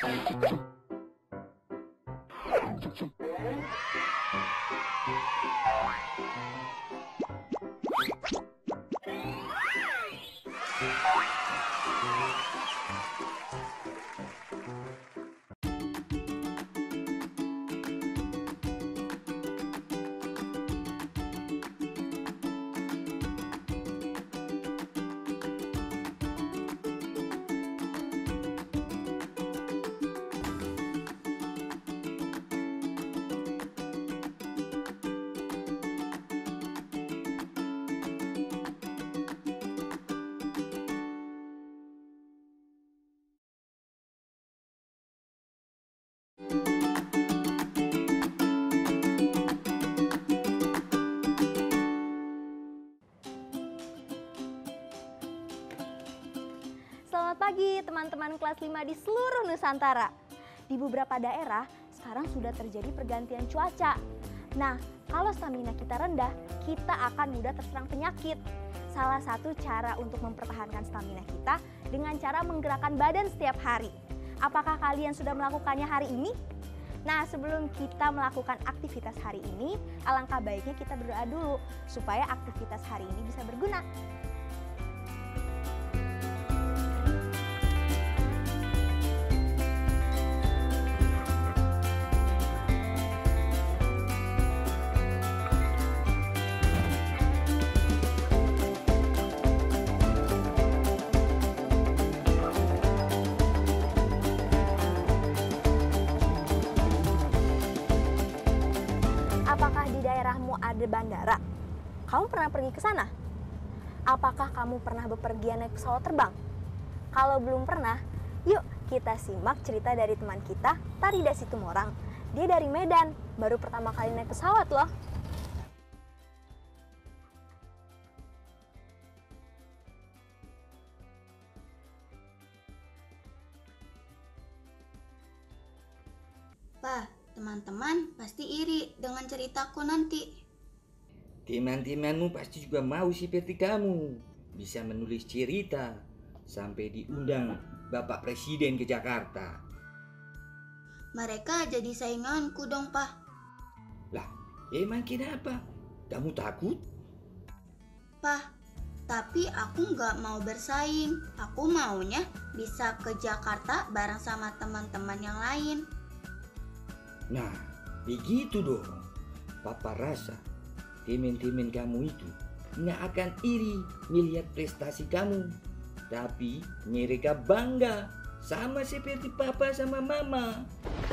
Selamat pagi teman-teman kelas 5 di seluruh Nusantara. Di beberapa daerah sekarang sudah terjadi pergantian cuaca. Nah, kalau stamina kita rendah, kita akan mudah terserang penyakit. Salah satu cara untuk mempertahankan stamina kita dengan cara menggerakkan badan setiap hari. Apakah kalian sudah melakukannya hari ini? Nah, sebelum kita melakukan aktivitas hari ini, alangkah baiknya kita berdoa dulu supaya aktivitas hari ini bisa berguna. Apakah di daerahmu ada bandara? Kamu pernah pergi ke sana? Apakah kamu pernah bepergian naik pesawat terbang? Kalau belum pernah, yuk kita simak cerita dari teman kita, Tarida Situmorang. Dia dari Medan, baru pertama kali naik pesawat loh. Pak, teman-teman pasti iri dengan ceritaku nanti. Teman-temanmu pasti juga mau seperti kamu, bisa menulis cerita sampai diundang Bapak Presiden ke Jakarta. Mereka jadi sainganku dong, Pak. Lah, emang kenapa? Kamu takut? Pak, tapi aku nggak mau bersaing. Aku maunya bisa ke Jakarta bareng sama teman-teman yang lain. Nah, begitu dong. Papa rasa teman-teman kamu itu nggak akan iri melihat prestasi kamu. Tapi mereka bangga sama seperti papa sama mama.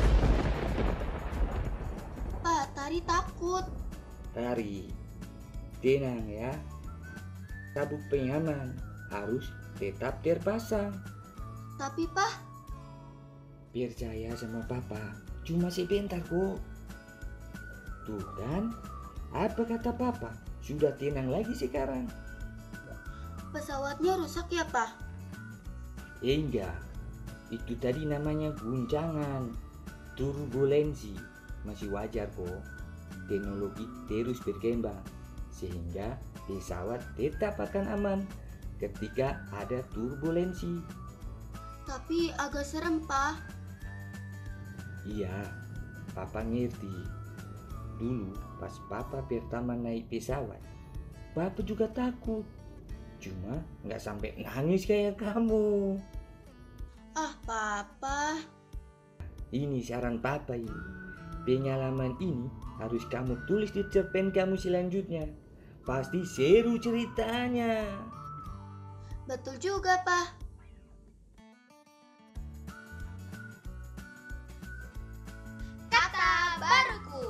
Pak, Tari takut. Tari, tenang ya. Sabuk pengaman harus tetap terpasang. Tapi Pak, Percaya sama papa, cuma sebentar kok. Tuh kan, apa kata papa? Sudah tenang lagi sekarang. pesawatnya rusak ya, Pak? Enggak, itu tadi namanya guncangan, turbulensi. Masih wajar kok. Teknologi terus berkembang, sehingga pesawat tetap akan aman ketika ada turbulensi. Tapi agak serem, Pak. Iya, papa ngerti. Dulu pas papa pertama naik pesawat, papa juga takut. Cuma nggak sampai nangis kayak kamu. Ah, Papa. Ini saran papa ini. Pengalaman ini harus kamu tulis di cerpen kamu selanjutnya. Pasti seru ceritanya. Betul juga, Pak. Kata baruku.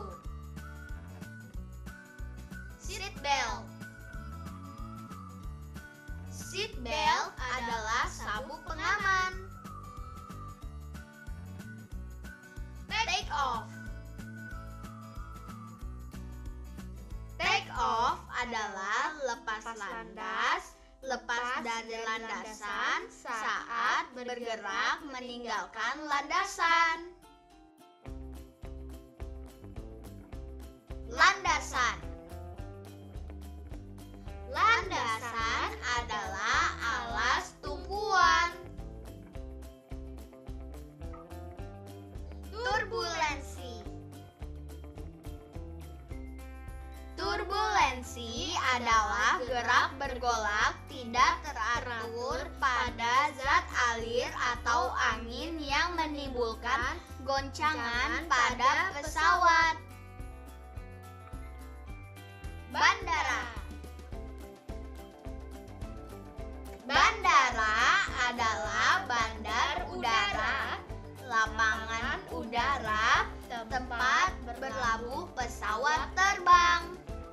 Seat belt. Seat belt adalah sabuk pengaman. Take off. Take off adalah lepas landas, lepas dari landasan saat bergerak meninggalkan landasan. Landasan. Landasan adalah alas tumpuan. bergerak bergolak tidak teratur pada zat alir atau angin yang menimbulkan goncangan pada pesawat. Bandara. Bandara adalah bandar udara, lapangan udara, tempat berlabuh pesawat terbang.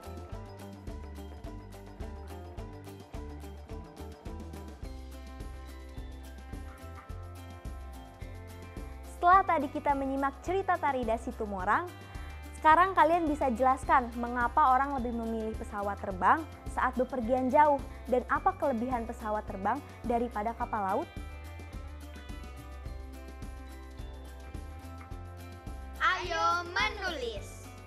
Setelah tadi kita menyimak cerita Tarida Situmorang, sekarang kalian bisa jelaskan mengapa orang lebih memilih pesawat terbang saat bepergian jauh dan apa kelebihan pesawat terbang daripada kapal laut? Ayo menulis.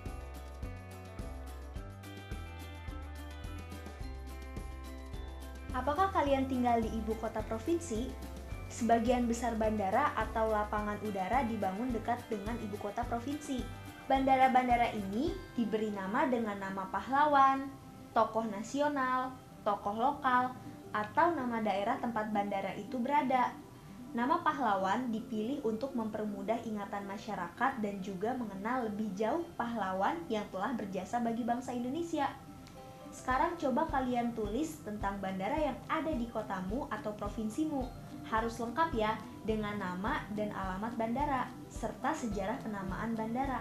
Apakah kalian tinggal di ibu kota provinsi? Sebagian besar bandara atau lapangan udara dibangun dekat dengan ibu kota provinsi. Bandara-bandara ini diberi nama dengan nama pahlawan, tokoh nasional, tokoh lokal, atau nama daerah tempat bandara itu berada. Nama pahlawan dipilih untuk mempermudah ingatan masyarakat dan juga mengenal lebih jauh pahlawan yang telah berjasa bagi bangsa Indonesia. Sekarang coba kalian tulis tentang bandara yang ada di kotamu atau provinsimu. Harus lengkap ya, dengan nama dan alamat bandara, serta sejarah penamaan bandara.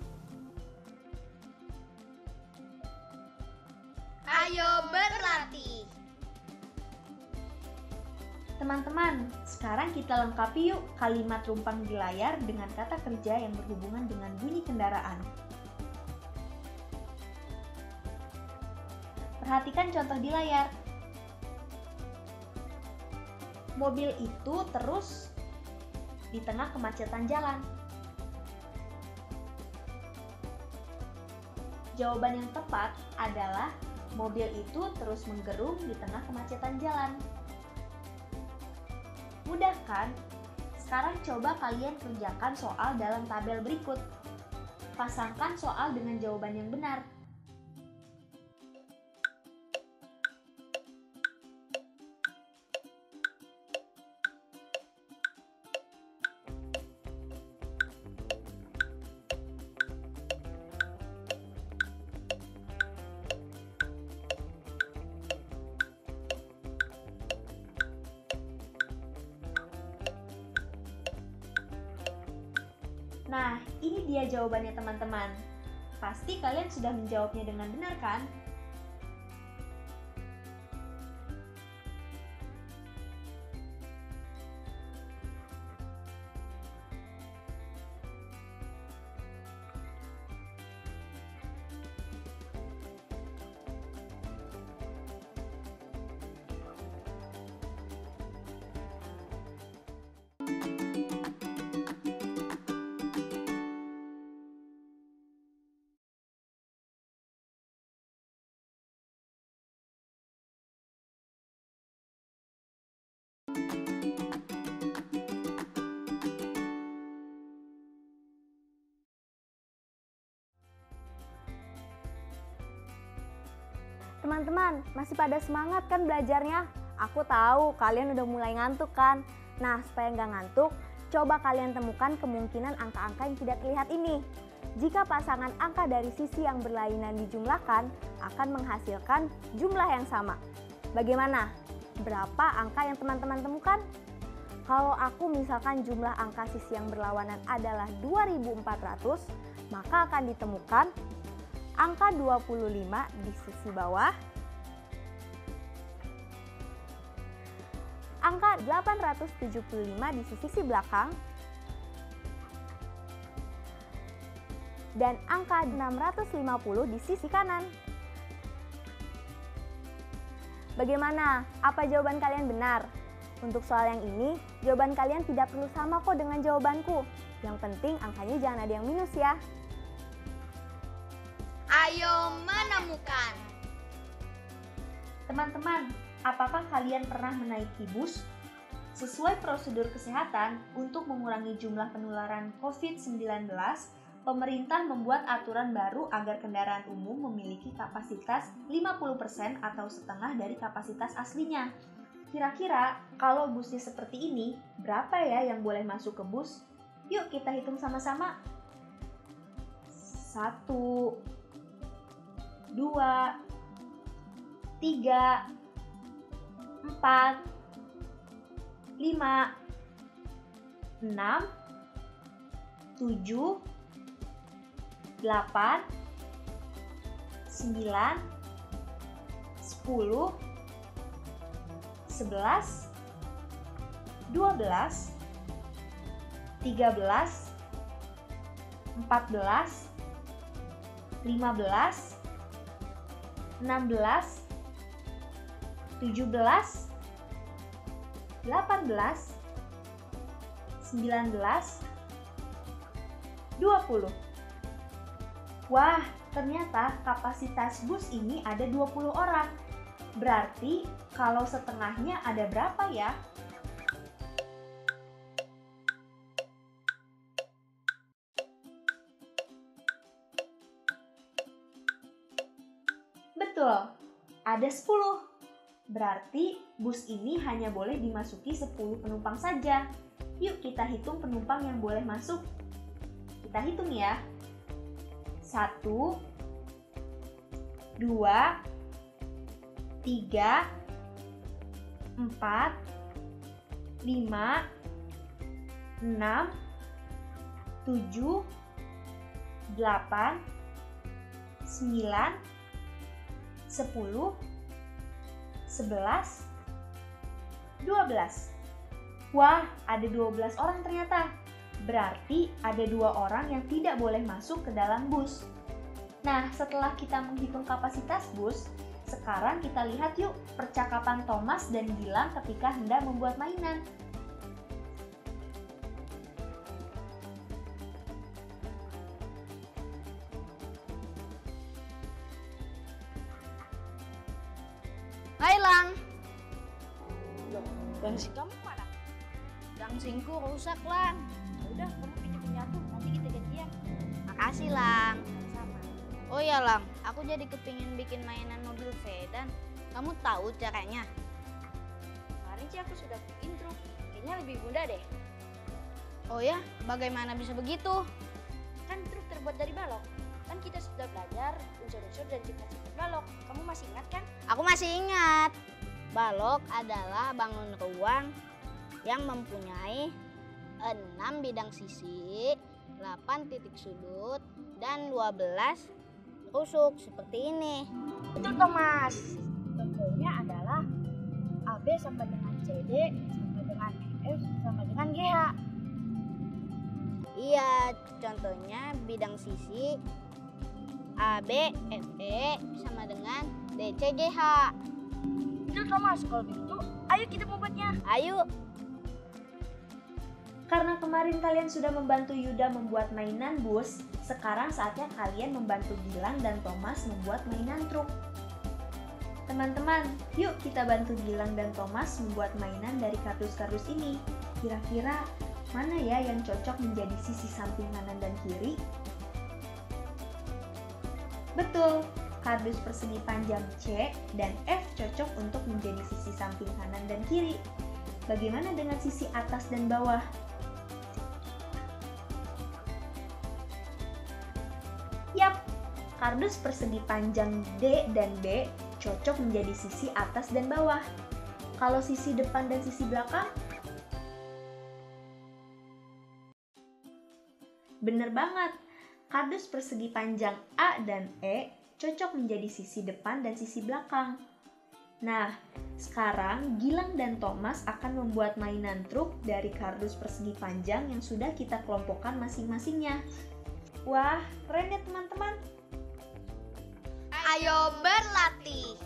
Ayo berlatih. Teman-teman, sekarang kita lengkapi yuk kalimat rumpang di layar dengan kata kerja yang berhubungan dengan bunyi kendaraan. Perhatikan contoh di layar. Mobil itu terus di tengah kemacetan jalan. Jawaban yang tepat adalah mobil itu terus menggerung di tengah kemacetan jalan. Mudah kan? Sekarang coba kalian kerjakan soal dalam tabel berikut. Pasangkan soal dengan jawaban yang benar. Nah, ini dia jawabannya teman-teman. Pasti kalian sudah menjawabnya dengan benar kan? Teman-teman, masih pada semangat kan belajarnya? Aku tahu kalian udah mulai ngantuk kan? Nah, supaya nggak ngantuk, coba kalian temukan kemungkinan angka-angka yang tidak terlihat ini. Jika pasangan angka dari sisi yang berlainan dijumlahkan, akan menghasilkan jumlah yang sama. Bagaimana? Berapa angka yang teman-teman temukan? Kalau aku misalkan jumlah angka sisi yang berlawanan adalah 2400, maka akan ditemukan angka 25 di sisi bawah, angka 875 di sisi belakang, dan angka 650 di sisi kanan. Bagaimana? Apa jawaban kalian benar? Untuk soal yang ini, jawaban kalian tidak perlu sama kok dengan jawabanku. Yang penting angkanya jangan ada yang minus ya. Ayo menemukan. Teman-teman, apakah kalian pernah menaiki bus? Sesuai prosedur kesehatan untuk mengurangi jumlah penularan COVID-19, pemerintah membuat aturan baru agar kendaraan umum memiliki kapasitas 50% atau setengah dari kapasitas aslinya. Kira-kira kalau busnya seperti ini, berapa ya yang boleh masuk ke bus? Yuk kita hitung sama-sama. 1, 2, 3, 4, 5, 6, 7, 8, 9, 10, 11, 12, 13, 14, 15, 16, 17, 18, 19, 20. Wah, ternyata kapasitas bus ini ada 20 orang. Berarti kalau setengahnya ada berapa ya? Betul, ada 10. Berarti bus ini hanya boleh dimasuki 10 penumpang saja. Yuk kita hitung penumpang yang boleh masuk. Kita hitung ya. 1, 2, 3, 4, 5, 6, 7, 8, 9, 10, 11, 12. Wah, ada 12 orang ternyata. Berarti ada 2 orang yang tidak boleh masuk ke dalam bus. Nah, setelah kita menghitung kapasitas bus, sekarang kita lihat yuk percakapan Thomas dan Gilang ketika hendak membuat mainan. Hai Lang. Loh, gangsing kamu mana? Gangsingku rusak Lang. Udah, kamu pinjam aku, nanti kita gantian. Makasih Lang. Sama. Oh iya Lang, aku jadi kepingin bikin mainan mobil sedan. Kamu tahu caranya? Kemarin sih aku sudah bikin truk, kayaknya lebih mudah deh. Oh ya, bagaimana bisa begitu? Kan truk terbuat dari balok. Kan kita sudah belajar unsur-unsur dan sifat-sifat balok. Kamu masih ingat kan? Aku masih ingat. Balok adalah bangun ruang yang mempunyai 6 bidang sisi, 8 titik sudut, dan 12 rusuk seperti ini. Betul Thomas. Contohnya adalah AB sama dengan CD, sama dengan EF, sama dengan GH. Iya, contohnya bidang sisi AB, FE sama dengan DC, GH. Betul Thomas, kalau begitu ayo kita membuatnya. Ayo. Karena kemarin kalian sudah membantu Yuda membuat mainan bus, sekarang saatnya kalian membantu Gilang dan Thomas membuat mainan truk. Teman-teman, yuk kita bantu Gilang dan Thomas membuat mainan dari kardus-kardus ini. Kira-kira mana ya yang cocok menjadi sisi samping kanan dan kiri? Betul, kardus persegi panjang C dan F cocok untuk menjadi sisi samping kanan dan kiri. Bagaimana dengan sisi atas dan bawah? Yap, kardus persegi panjang D dan B cocok menjadi sisi atas dan bawah. Kalau sisi depan dan sisi belakang? Bener banget, kardus persegi panjang A dan E cocok menjadi sisi depan dan sisi belakang. Nah, sekarang Gilang dan Thomas akan membuat mainan truk dari kardus persegi panjang yang sudah kita kelompokkan masing-masingnya. Wah, keren ya teman-teman. Ayo berlatih.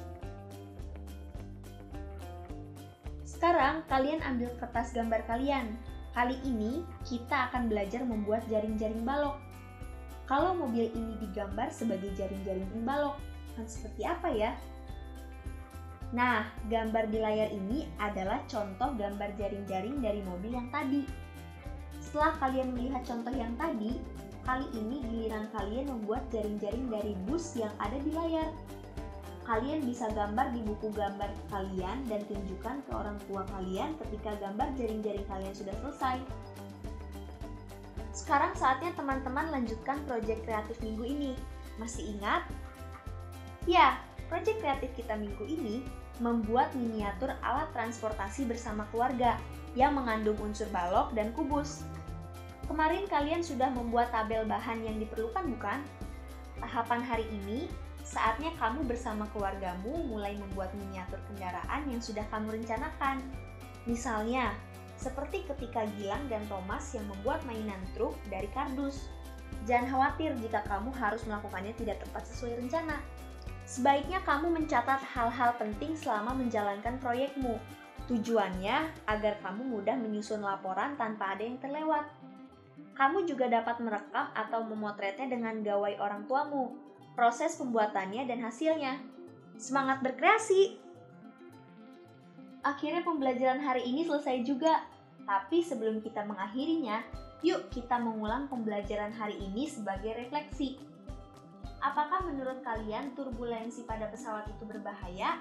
Sekarang kalian ambil kertas gambar kalian. Kali ini kita akan belajar membuat jaring-jaring balok. Kalau mobil ini digambar sebagai jaring-jaring balok, akan seperti apa ya? Nah, gambar di layar ini adalah contoh gambar jaring-jaring dari mobil yang tadi. Setelah kalian melihat contoh yang tadi, Kali ini giliran kalian membuat jaring-jaring dari bus yang ada di layar. Kalian bisa gambar di buku gambar kalian dan tunjukkan ke orang tua kalian ketika gambar jaring-jaring kalian sudah selesai. Sekarang saatnya teman-teman lanjutkan proyek kreatif minggu ini. Masih ingat? Ya, proyek kreatif kita minggu ini membuat miniatur alat transportasi bersama keluarga yang mengandung unsur balok dan kubus. Kemarin kalian sudah membuat tabel bahan yang diperlukan, bukan? Tahapan hari ini, saatnya kamu bersama keluargamu mulai membuat miniatur kendaraan yang sudah kamu rencanakan. Misalnya, seperti ketika Gilang dan Thomas yang membuat mainan truk dari kardus. Jangan khawatir jika kamu harus melakukannya tidak tepat sesuai rencana. Sebaiknya kamu mencatat hal-hal penting selama menjalankan proyekmu. Tujuannya agar kamu mudah menyusun laporan tanpa ada yang terlewat. Kamu juga dapat merekam atau memotretnya dengan gawai orang tuamu, proses pembuatannya dan hasilnya. Semangat berkreasi! Akhirnya pembelajaran hari ini selesai juga. Tapi sebelum kita mengakhirinya, yuk kita mengulang pembelajaran hari ini sebagai refleksi. Apakah menurut kalian turbulensi pada pesawat itu berbahaya?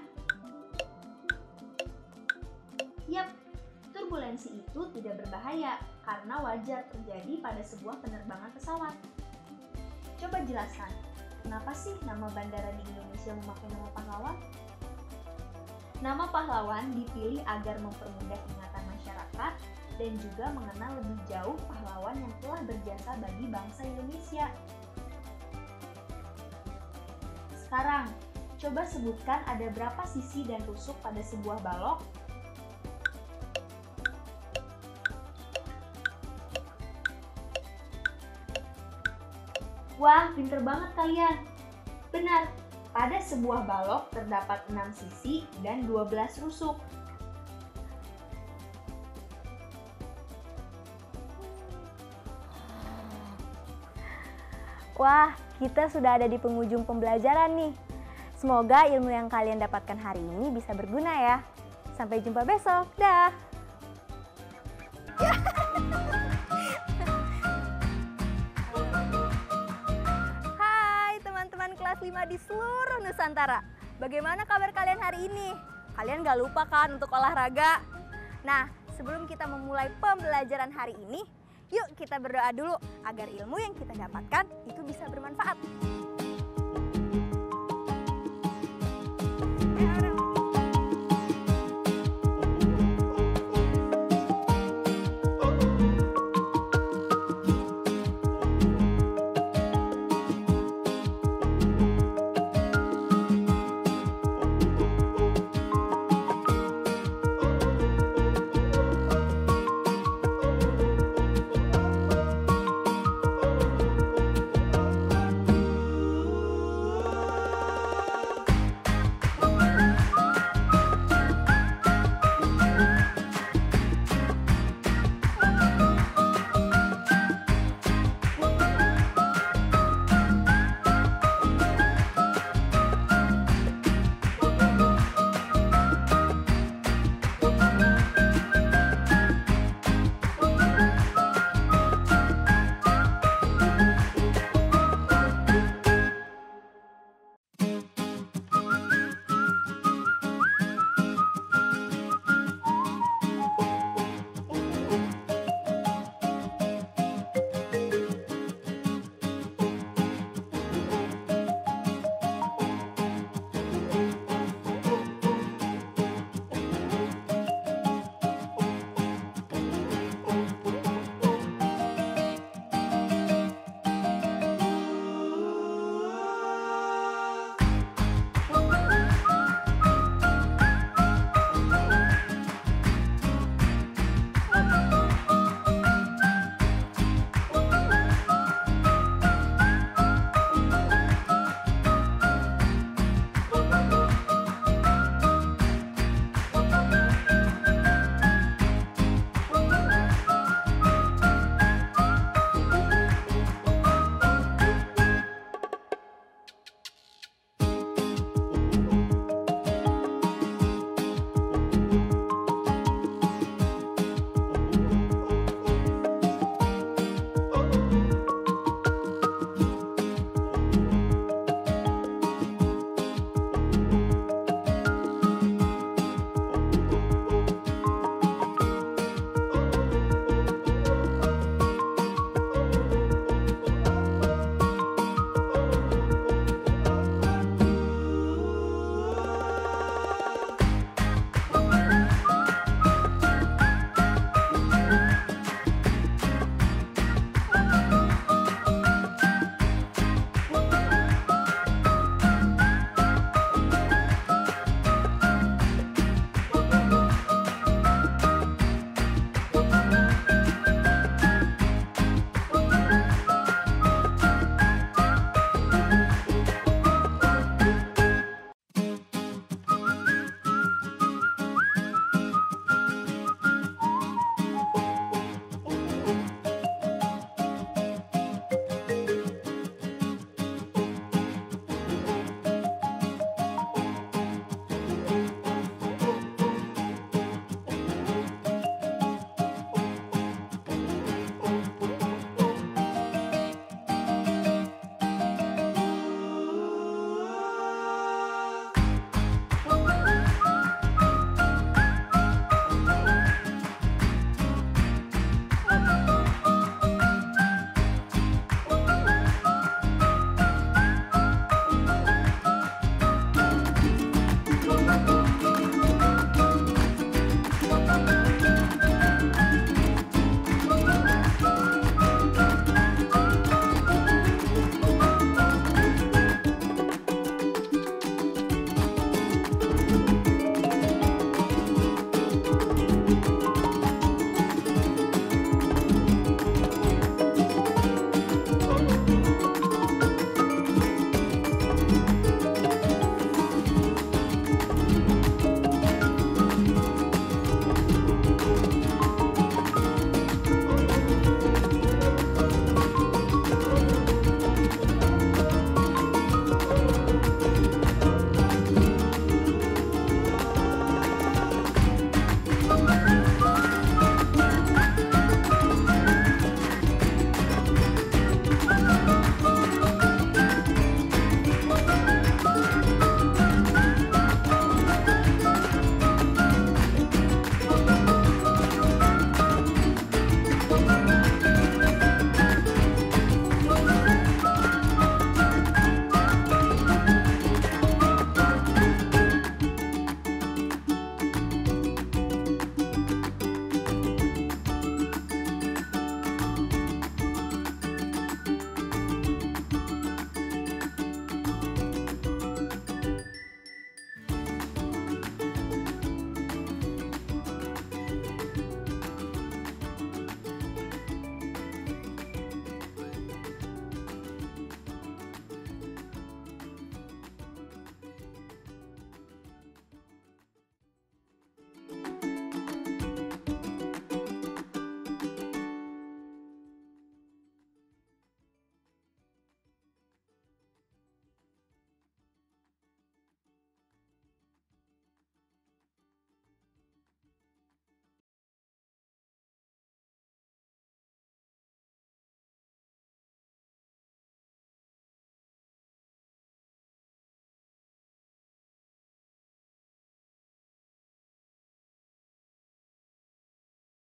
Yap, turbulensi itu tidak berbahaya karena wajar terjadi pada sebuah penerbangan pesawat. Coba jelaskan, kenapa sih nama bandara di Indonesia memakai nama pahlawan? Nama pahlawan dipilih agar mempermudah ingatan masyarakat dan juga mengenal lebih jauh pahlawan yang telah berjasa bagi bangsa Indonesia. Sekarang, coba sebutkan ada berapa sisi dan tusuk pada sebuah balok? Wah, pinter banget kalian! Benar, pada sebuah balok terdapat 6 sisi dan 12 rusuk. Wah, kita sudah ada di penghujung pembelajaran nih. Semoga ilmu yang kalian dapatkan hari ini bisa berguna ya. Sampai jumpa besok. Dah! Kelas 5 di seluruh Nusantara. Bagaimana kabar kalian hari ini? Kalian gak lupa kan untuk olahraga? Nah, sebelum kita memulai pembelajaran hari ini, yuk kita berdoa dulu agar ilmu yang kita dapatkan itu bisa bermanfaat.